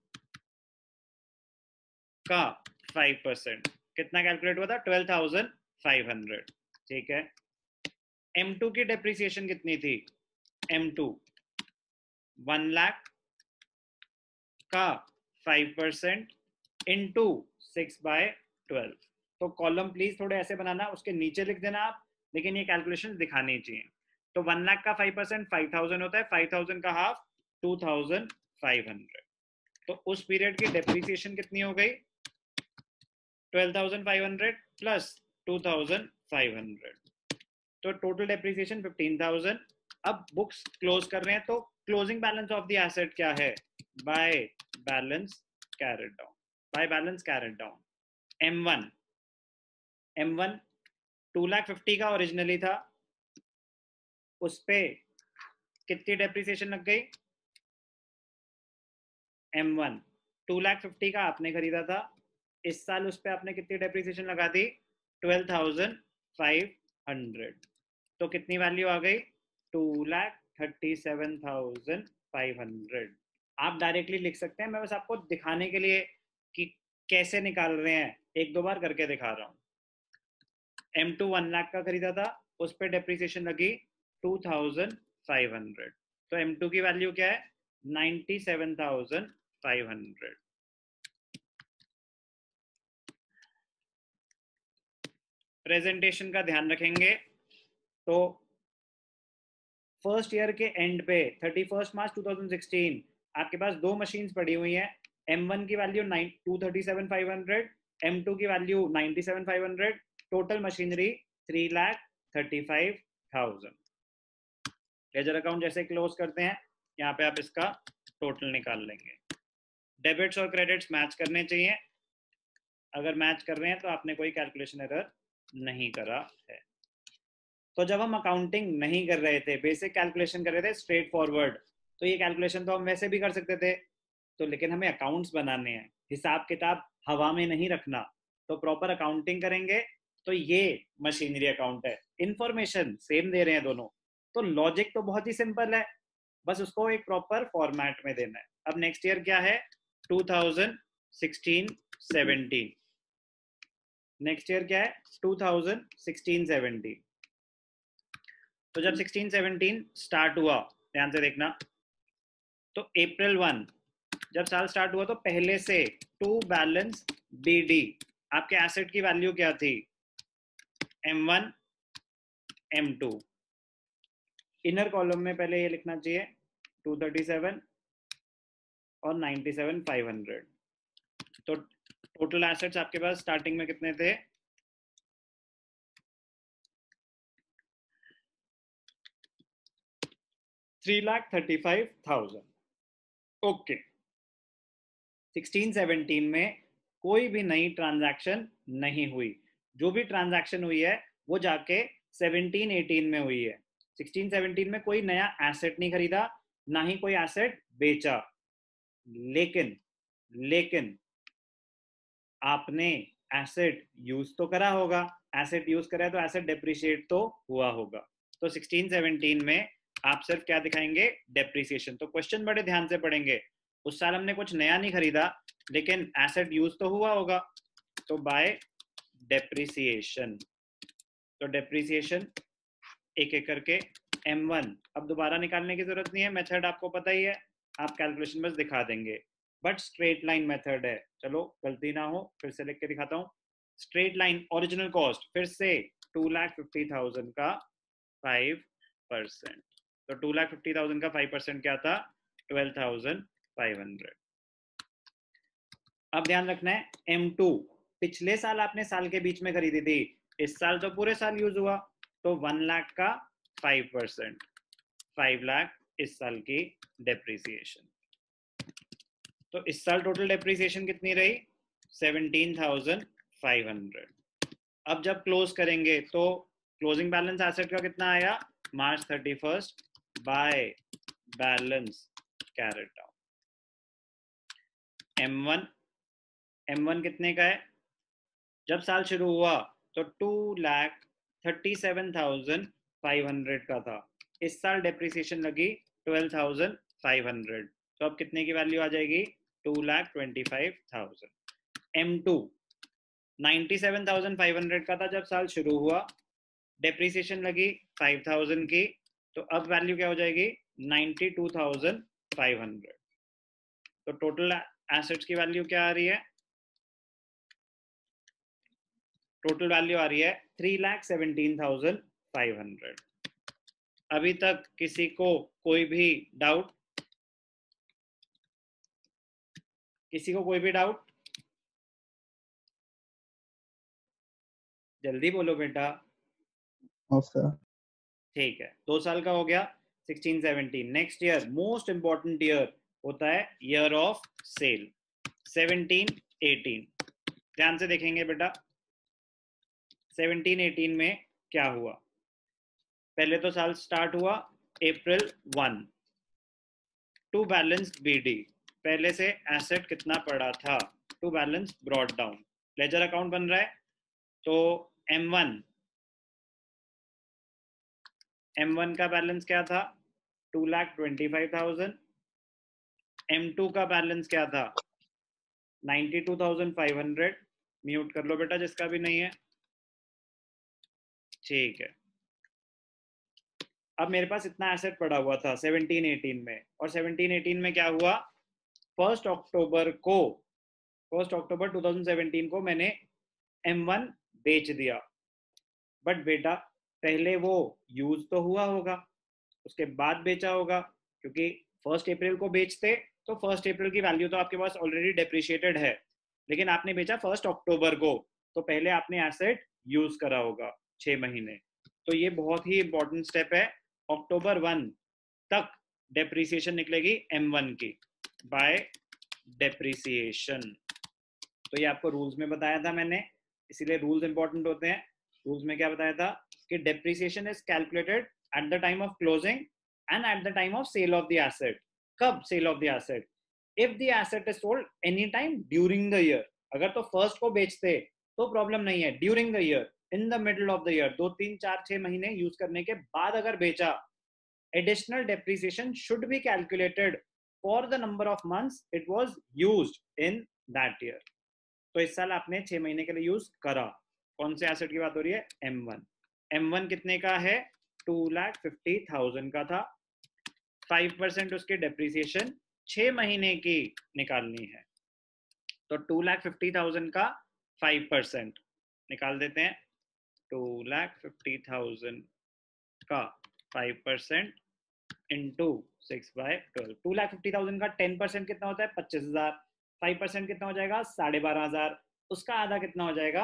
का 5% कितना कैलकुलेट हुआ था, 12,500। ठीक है। M2 की डेप्रिसिएशन कितनी थी, M2 1 लाख का 5% इंटू 6/12। तो कॉलम प्लीज थोड़े ऐसे बनाना, उसके नीचे लिख देना आप, लेकिन ये कैलकुलेशन दिखानी चाहिए। तो 1 लाख का 5% 5,000 होता है, 5,000 का हाफ 2,500। तो उस पीरियड की डेप्रिसिएशन कितनी हो गई, 12,500 प्लस 2,500, तो टोटल डेप्रिसिएशन 15,000। अब बुक्स क्लोज कर रहे हैं, तो closing balance of the asset क्या है, by balance carried down, by balance carried down. M1 2,50,000 का ओरिजिनली था, उस पे कितनी डेप्रिसिएशन लग गई, M1 2,50,000 का आपने खरीदा था, इस साल उस पे आपने कितनी डेप्रिसिएशन लगा दी, 12,500। तो कितनी वैल्यू आ गई, 2,37,500। आप डायरेक्टली लिख सकते हैं, मैं बस आपको दिखाने के लिए कि कैसे निकाल रहे हैं, एक दो बार करके दिखा रहा हूँ। M2 1 लाख का खरीदा था, उस पर डेप्रिसिएशन लगी 2,500, तो M2 की वैल्यू क्या है, 97,500। प्रेजेंटेशन का ध्यान रखेंगे, तो फर्स्ट ईयर के एंड पे 31 मार्च 2016 आपके पास दो मशीन्स पड़ी हुई हैं, M1 की वैल्यू 237,500, M2 की वैल्यू 97,500, टोटल मशीनरी 3,35,000। लेजर अकाउंट जैसे क्लोज करते हैं, यहाँ पे आप इसका टोटल निकाल लेंगे। डेबिट्स और क्रेडिट्स मैच करने चाहिए, अगर मैच कर रहे हैं तो आपने कोई कैलकुलेशन एरर नहीं करा है। तो जब हम अकाउंटिंग नहीं कर रहे थे, बेसिक कैलकुलेशन कर रहे थे स्ट्रेट फॉरवर्ड, तो ये कैलकुलेशन तो हम वैसे भी कर सकते थे, तो लेकिन हमें अकाउंट्स बनाने हैं, हिसाब किताब हवा में नहीं रखना, तो प्रॉपर अकाउंटिंग करेंगे। तो ये मशीनरी अकाउंट है, इंफॉर्मेशन सेम दे रहे हैं दोनों, तो लॉजिक तो बहुत ही सिंपल है, बस उसको एक प्रॉपर फॉर्मेट में देना है। अब नेक्स्ट ईयर क्या है, 2016-17, नेक्स्ट ईयर क्या है, 2016-17। तो जब 16-17 स्टार्ट हुआ, ध्यान से देखना, तो April 1 जब साल स्टार्ट हुआ, तो पहले से टू बैलेंस BD आपके एसेट की वैल्यू क्या थी, M1 M2। इनर कॉलम में पहले ये लिखना चाहिए 237 और 97,500। तो टोटल एसेट्स आपके पास स्टार्टिंग में कितने थे, 3,35,000। ओके, 16-17 में कोई भी नई ट्रांजैक्शन नहीं हुई, जो भी ट्रांजैक्शन हुई है वो जाके 17-18 में हुई है। 16-17 में कोई नया एसेट नहीं खरीदा, ना ही कोई एसेट बेचा, लेकिन आपने एसेट यूज तो करा होगा, एसेट यूज करा है तो एसेट डेप्रिशिएट तो हुआ होगा। तो 16-17 में आप सिर्फ क्या दिखाएंगे, डेप्रिसिएशन। तो क्वेश्चन बड़े ध्यान से पढ़ेंगे। उस साल हमने कुछ नया नहीं खरीदा लेकिन एसेट यूज तो हुआ होगा, तो बाय डेप्रिसिएशन। तो डेप्रिसिएशन एक एक करके M1। अब दोबारा निकालने की जरूरत नहीं है, मेथड आपको पता ही है, आप कैलकुलेशन बस दिखा देंगे, बट स्ट्रेट लाइन मेथड है। चलो गलती ना हो, फिर से लिख के दिखाता हूँ। स्ट्रेट लाइन ओरिजिनल कॉस्ट फिर से 2,50,000 का 5%। तो 2,50,000 का 5% क्या था, 12,500। अब ध्यान रखना है M2 पिछले साल आपने साल के बीच में खरीदी थी, इस साल तो पूरे साल यूज हुआ, तो 1 लाख का 5%, 5 लाख इस साल की डेप्रिसिएशन। तो इस साल टोटल डेप्रिसिएशन कितनी रही, 17,500। अब जब क्लोज करेंगे तो क्लोजिंग बैलेंस एसेट का कितना आया, March 31 by balance carried down. M1 कितने का है, जब साल शुरू हुआ तो 2,37,500 का था, इस साल डेप्रिसिएशन लगी 12,500, तो अब कितने की वैल्यू आ जाएगी, 2,25,000। M2 97,500 का था जब साल शुरू हुआ, डेप्रिसिएशन लगी 5,000 की, तो अब वैल्यू क्या हो जाएगी, 92,500। तो टोटल एसेट्स की वैल्यू क्या आ रही है, टोटल वैल्यू आ रही है 3,17,500। अभी तक किसी को कोई भी डाउट, किसी को कोई भी डाउट, जल्दी बोलो बेटा। ठीक है, 2 साल का हो गया 16-17। Next year most important year होता है ईयर ऑफ सेल, 17-18। ध्यान से देखेंगे बेटा 17-18 में क्या हुआ। पहले तो साल स्टार्ट हुआ April 1, टू बैलेंस BD, पहले से एसेट कितना पड़ा था, to balance brought down, ledger account बन रहा है, तो M1 का बैलेंस क्या था, 2,25,000। M2 का बैलेंस क्या था, 92,500। म्यूट कर लो बेटा जिसका भी नहीं है, ठीक है। अब मेरे पास इतना एसेट पड़ा हुआ था 17-18 में, और 17-18 में क्या हुआ, 1 अक्टूबर 2017 को मैंने M1 बेच दिया, बट बेटा पहले वो यूज तो हुआ होगा, उसके बाद बेचा होगा, क्योंकि 1 अप्रैल को बेचते तो 1 अप्रैल की वैल्यू तो आपके पास ऑलरेडी डेप्रिशिएटेड है, लेकिन आपने बेचा 1 अक्टूबर को, तो पहले आपने एसेट यूज करा होगा 6 महीने। तो ये बहुत ही इंपॉर्टेंट स्टेप है, अक्टूबर 1 तक डेप्रिसिएशन निकलेगी M1 की बाय डेप्रिसिएशन। तो ये आपको रूल्स में बताया था मैंने, इसीलिए रूल्स इंपॉर्टेंट होते हैं। रूल्स में क्या बताया था कि depreciation is calculated at the time of closing and at the time of sale of the asset. कब sale of the asset, if the asset is sold any time during the year. अगर तो 1 को बेचते तो problem नहीं है, during the year, in the middle of the year, 2, 3, 4, 6 महीने use करने के बाद अगर बेचा, additional depreciation should be calculated for the number of months it was used in that year। तो इस साल आपने 6 महीने के लिए यूज करा, कौन से एसेट की बात हो रही है, M1 कितने का है, 2,50,000 का था, 5% उसके डेप्रिसिएशन 6 महीने की निकालनी है, तो 2,50,000 का 5% निकाल देते हैं, 2,50,000 का 5% इंटू 6/12। 2,50,000 का 10% कितना होता है, 25,000। 5% कितना हो जाएगा, 12,500। उसका आधा कितना हो जाएगा,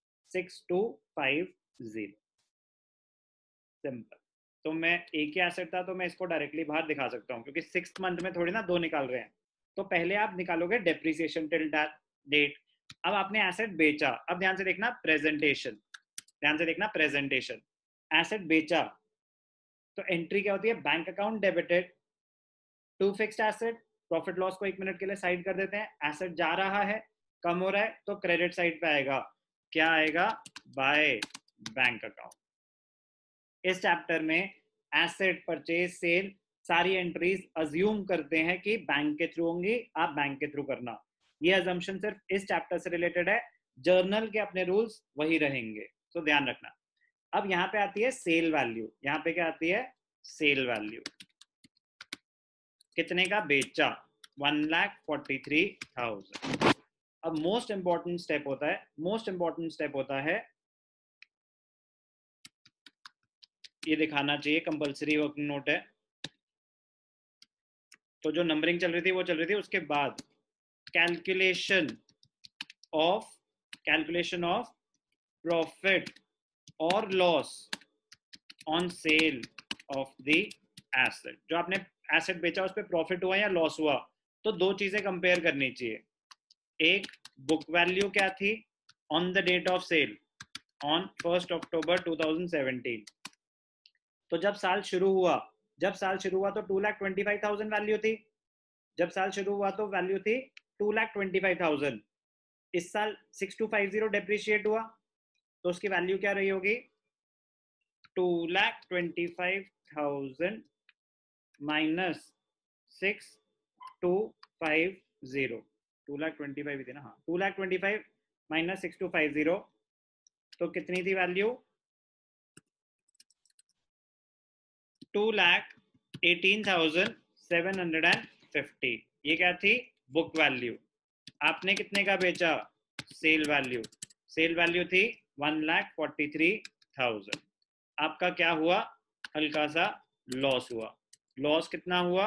6,250। सिंपल। तो मैं एक ही एसेट था तो मैं इसको डायरेक्टली बाहर दिखा सकता हूँ, क्योंकि 6th मंथ में थोड़ी ना 2 निकाल रहे हैं। तो पहले आप निकालोगे डेप्रिसिएशन टिल डेट। अब आपने एसेट बेचा, अब ध्यान से देखना प्रेजेंटेशन, ध्यान से देखना प्रेजेंटेशन। एसेट बेचा तो एंट्री क्या होती है, bank account debited to fixed asset profit loss को 1 मिनट के लिए साइड कर देते हैं। एसेट जा रहा है, कम हो रहा है, तो क्रेडिट साइड पे आएगा, क्या आएगा, बाय बैंक अकाउंट। इस चैप्टर में एसेट परचेज सेल सारी एंट्रीज अज्यूम करते हैं कि बैंक के थ्रू होंगी, आप बैंक के थ्रू करना। ये अजम्पशन सिर्फ इस चैप्टर से रिलेटेड है, जर्नल के अपने रूल्स वही रहेंगे, तो ध्यान रखना। अब यहाँ पे आती है सेल वैल्यू। यहाँ पे क्या आती है, सेल वैल्यू। कितने का बेचा, 1,43,000। अब मोस्ट इंपॉर्टेंट स्टेप होता है ये दिखाना चाहिए, कंपलसरी वर्किंग नोट है। तो जो नंबरिंग चल रही थी वो चल रही थी, उसके बाद कैलकुलेशन ऑफ प्रॉफिट और loss on sale of the asset. जो आपने एसेट बेचा उस पर प्रॉफिट हुआ या लॉस हुआ, तो दो चीजें कंपेयर करनी चाहिए। एक, बुक वैल्यू क्या थी on the date of sale on 1 October 2017। तो जब साल शुरू हुआ तो 2,25,000 वैल्यू थी। जब साल शुरू हुआ तो वैल्यू थी 2,25,000। इस साल 6250 डेप्रिशिएट हुआ, तो उसकी वैल्यू क्या रही होगी, 2,25,000 माइनस 6,250। 2,25,000 थी ना, हाँ, 2,25,000 माइनस 6,250, तो कितनी थी वैल्यू, 2,18,750। ये क्या थी, बुक वैल्यू। आपने कितने का बेचा, सेल वैल्यू थी 1,43,000। आपका क्या हुआ, हल्का सा लॉस हुआ। लॉस कितना हुआ,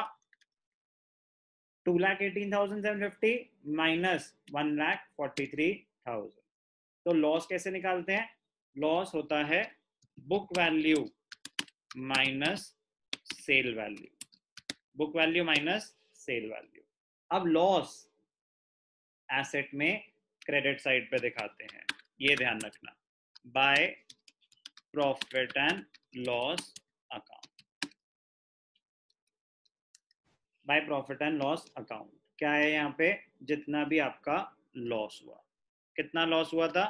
2,18,750 माइनस 1,43,000। तो लॉस कैसे निकालते हैं, लॉस होता है book value minus sale value, book value minus sale value. अब लॉस एसेट में क्रेडिट साइड पे दिखाते हैं, ये ध्यान रखना, by profit and loss account. By profit and loss account क्या है, यहाँ पे जितना भी आपका लॉस हुआ, कितना लॉस हुआ था,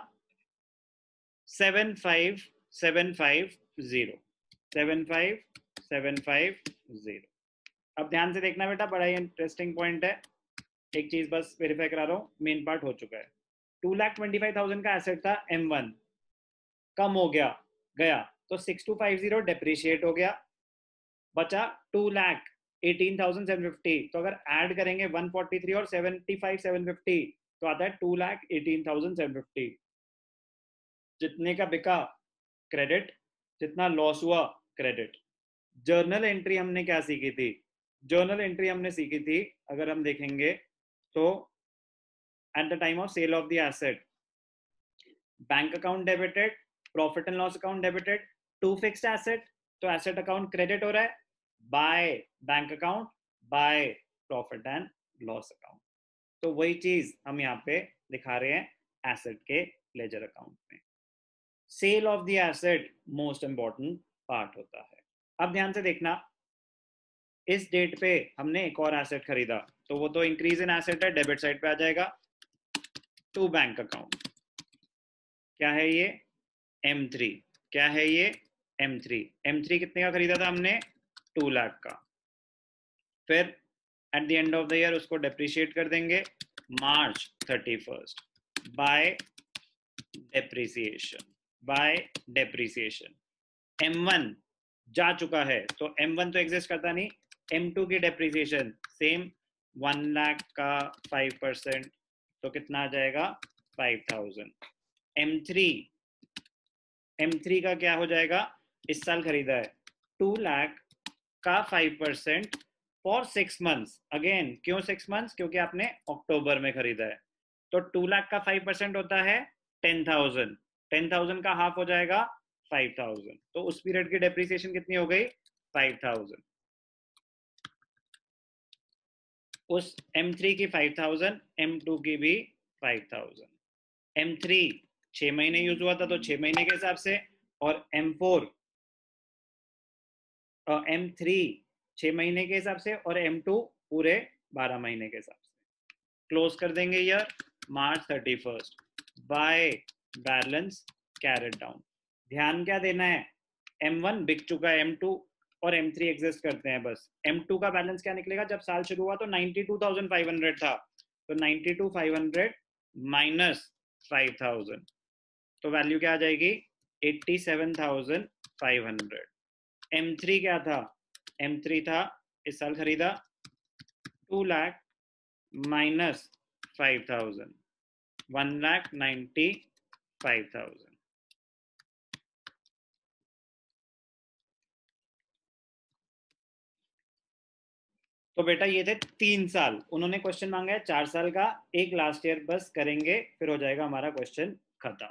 7,550। अब ध्यान से देखना बेटा, बड़ा ही इंटरेस्टिंग पॉइंट है। एक चीज बस वेरीफाई करा रहा हूँ, मेन पार्ट हो चुका है। 2,25,000 का एसेट था M1, कम हो गया तो 6,250 डेप्रिशिएट हो गया, बचा 2,18,750। तो अगर ऐड करेंगे 143 और 75,750 तो आता है 2,18,750। जितने का बिका क्रेडिट, जितना लॉस हुआ क्रेडिट। जर्नल एंट्री हमने क्या सीखी थी, अगर हम देखेंगे तो at the time of sale of the asset, bank account debited, profit and loss account debited, to fixed asset, तो asset account credit हो रहा है, by bank account, by profit and loss account। तो वही चीज हम यहाँ पे दिखा रहे हैं asset के ledger account में। sale of the asset most important part होता है। अब ध्यान से देखना, इस डेट पे हमने एक और एसेट खरीदा, तो वो तो इंक्रीज इन एसेट है, डेबिट साइड पे आ जाएगा। टू बैंक अकाउंट, क्या है ये, M3। क्या है ये, M3 कितने का खरीदा था हमने, 2 लाख का। फिर at the end of the year उसको डेप्रिशिएट कर देंगे March 31 बाय डेप्रिसिएशन। M1 जा चुका है तो M1 तो एग्जिस्ट करता नहीं, M2 की डेप्रिसिएशन सेम 1 लाख का 5%, तो कितना आ जाएगा 5,000। M3 का क्या हो जाएगा, इस साल खरीदा है 2 लाख का 5% फॉर 6 मंथ्स। अगेन क्यों 6 मंथ्स, क्योंकि आपने अक्टूबर में खरीदा है। तो 2 लाख का 5% होता है 10,000, 10,000 का हाफ हो जाएगा 5,000। तो उस पीरियड की डेप्रिसिएशन कितनी हो गई, 5,000। उस M3 की 5,000, M2 की भी 5,000। M3 6 महीने यूज हुआ था तो 6 महीने के हिसाब से, और M3 6 महीने के हिसाब से, और M2 पूरे 12 महीने के हिसाब से। क्लोज कर देंगे year March 31 by balance carried down. ध्यान क्या देना है, M1 बिक चुका है, M2 और M3 एग्जिस्ट करते हैं बस। M2 का बैलेंस क्या निकलेगा, जब साल शुरू हुआ तो 92,500 था, तो 92,500 माइनस 5,000 तो वैल्यू क्या आ जाएगी 87,500। M3 क्या था, M3 था इस साल खरीदा 2 लाख माइनस 5,000 1,95,000। तो बेटा ये थे 3 साल, उन्होंने क्वेश्चन मांगा है 4 साल का, एक लास्ट ईयर बस करेंगे फिर हो जाएगा हमारा क्वेश्चन खत्म।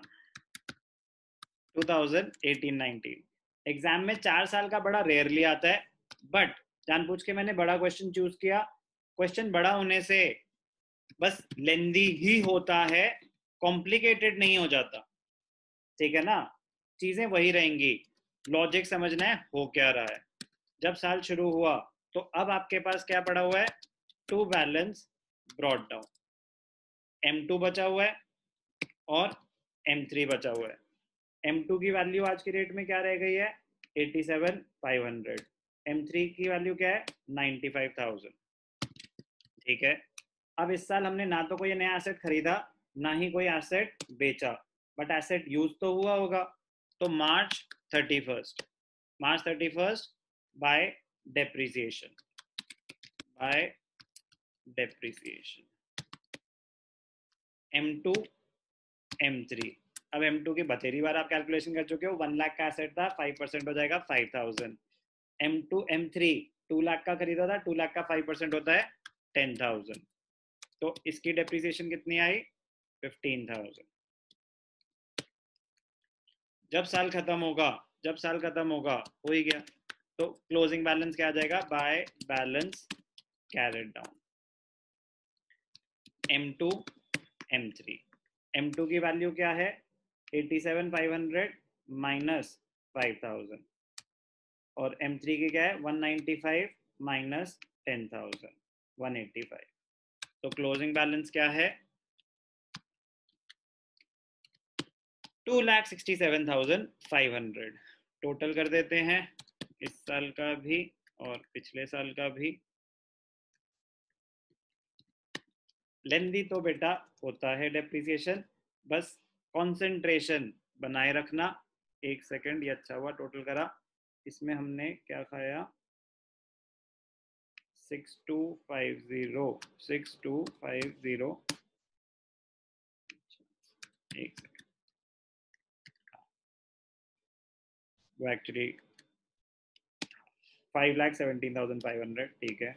2018-19 एग्जाम में 4 साल का बड़ा रेयरली आता है, बट जानबूझ के मैंने बड़ा क्वेश्चन चूज किया। क्वेश्चन बड़ा होने से बस लेंदी ही होता है, कॉम्प्लिकेटेड नहीं हो जाता, ठीक है ना, चीजें वही रहेंगी, लॉजिक समझना है हो क्या रहा है। जब साल शुरू हुआ तो अब आपके पास क्या पड़ा हुआ है, to balance brought down, M2 बचा हुआ है और M3 बचा हुआ है। M2 की वैल्यू आज की डेट में क्या रह गई है 87,500, M3 की वैल्यू क्या है 95,000, ठीक है। अब इस साल हमने ना तो कोई नया एसेट खरीदा ना ही कोई एसेट बेचा, बट एसेट यूज तो हुआ होगा, तो मार्च 31 बाय डेप्रिसिएशन M2 M3। अब M2 की बतेरी बार आप कैलकुलेशन कर चुके हो, 1 लाख का एसेट था, 5% हो जाएगा 5,000। M2 M3 2 लाख का खरीदा था, 2 लाख का 5% होता है 10,000, तो इसकी डेप्रिसिएशन कितनी आई 15,000। जब साल खत्म होगा हो ही गया, तो क्लोजिंग बैलेंस क्या आ जाएगा bye balance carried down M2 M3। M2 की वैल्यू क्या है 87,500 माइनस 5,000 और M3 की क्या है 195 माइनस 10,000 185। तो क्लोजिंग बैलेंस क्या है 2,67,500। टोटल कर देते हैं इस साल का भी और पिछले साल का भी। लेंदी तो बेटा होता है डेप्रिसिएशन, बस कंसंट्रेशन बनाए रखना। एक सेकंड, ये अच्छा हुआ टोटल करा, इसमें हमने क्या खाया 6250 एक सेकंड, वो एक्चुअली 5,17,500, ठीक है।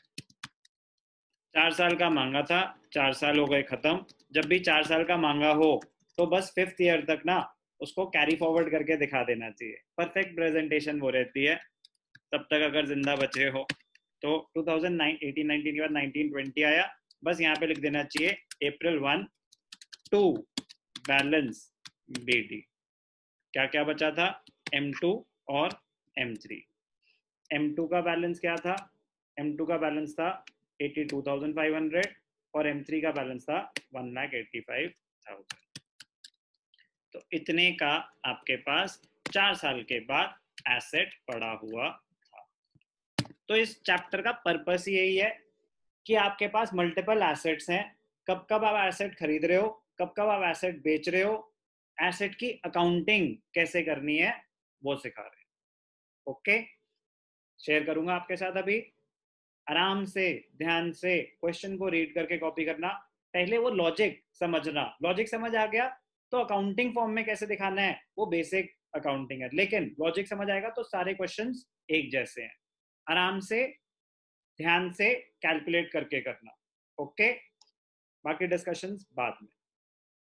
4 साल का मांगा था, 4 साल हो गए खत्म। जब भी 4 साल का मांगा हो तो बस 5th ईयर तक ना उसको कैरी फॉरवर्ड करके दिखा देना चाहिए, परफेक्ट प्रेजेंटेशन वो रहती है तब तक अगर जिंदा बचे हो। तो 2018-19 के बाद 19-20 आया, बस यहाँ पे लिख देना चाहिए April 1 टू बैलेंस BD। क्या क्या बचा था M2 और M3। M2 का बैलेंस क्या था, M2 का बैलेंस था 82,500 और M3 का बैलेंस था 1,85,000। तो इतने का आपके पास 4 साल के बाद एसेट पड़ा हुआ था। तो इस चैप्टर का पर्पस यही है कि आपके पास मल्टीपल एसेट्स हैं, कब कब आप एसेट खरीद रहे हो, कब कब आप एसेट बेच रहे हो, एसेट की अकाउंटिंग कैसे करनी है वो सिखा रहे हैं। ओके, शेयर करूंगा आपके साथ अभी। आराम से ध्यान से क्वेश्चन को रीड करके कॉपी करना, पहले वो लॉजिक समझना, लॉजिक समझ आ गया तो अकाउंटिंग फॉर्म में कैसे दिखाना है वो बेसिक अकाउंटिंग है, लेकिन लॉजिक समझ आएगा तो सारे क्वेश्चंस एक जैसे हैं। आराम से ध्यान से कैलकुलेट करके करना। ओके, बाकी डिस्कशंस बाद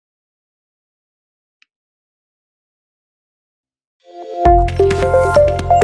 में।